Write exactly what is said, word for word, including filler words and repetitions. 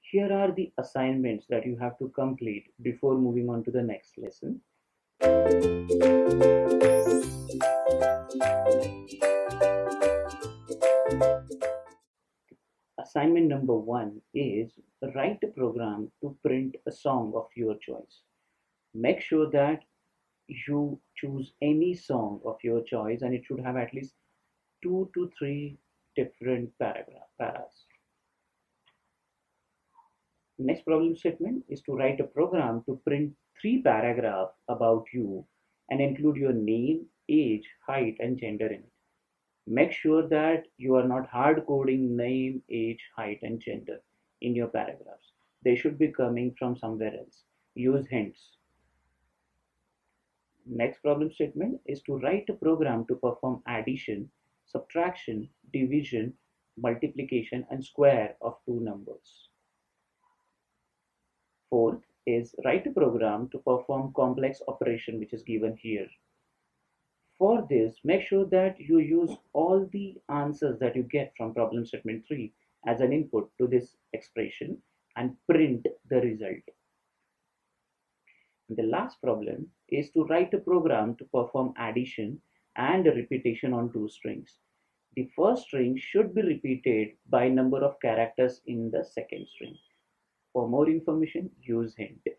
Here are the assignments that you have to complete before moving on to the next lesson. Assignment number one is write a program to print a song of your choice. Make sure that you choose any song of your choice and it should have at least two to three different paragraph paras. Next problem statement is to write a program to print three paragraphs about you and include your name, age, height, and gender in it. Make sure that you are not hard coding name, age, height, and gender in your paragraphs. They should be coming from somewhere else. Use hints. Next problem statement is to write a program to perform addition, subtraction, division, multiplication, and square of two numbers. Fourth is write a program to perform complex operation which is given here. For this, make sure that you use all the answers that you get from problem statement three as an input to this expression and print the result. And the last problem is to write a program to perform addition and repetition on two strings. The first string should be repeated by number of characters in the second string. For more information, use hint.